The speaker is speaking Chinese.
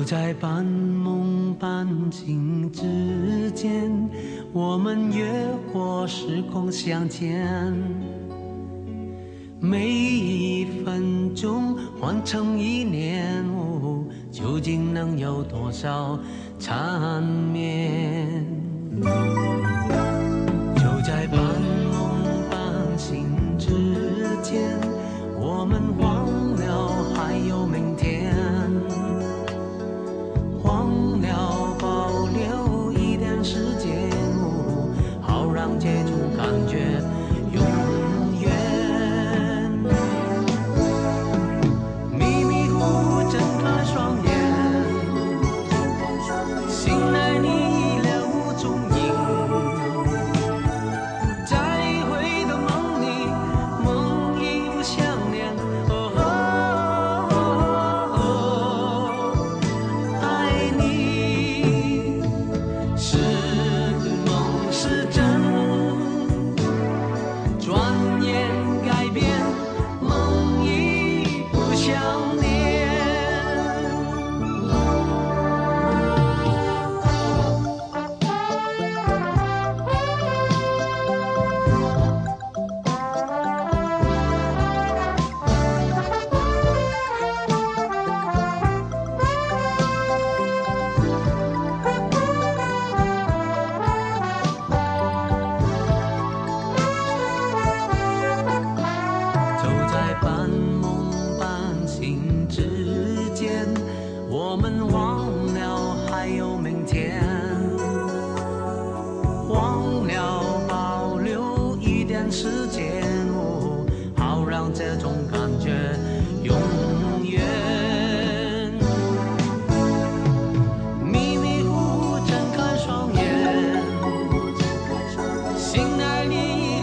在半梦半醒之间，我们越过时空相见，每一分钟换成一年，究竟能有多少缠绵？就在半梦半醒之间，我们忘了还有明天，忘了保留一点时间，好让这种感觉永远。迷迷糊糊睁开双眼，醒来你已了无踪影，再回到梦里，梦已不相连。爱你是梦是真，转眼改变，梦已不相连。就在半梦半醒之间，我们忘了还有明天，忘了保留一点时间，好让这种感觉永远。迷迷糊糊睁开双眼，醒来你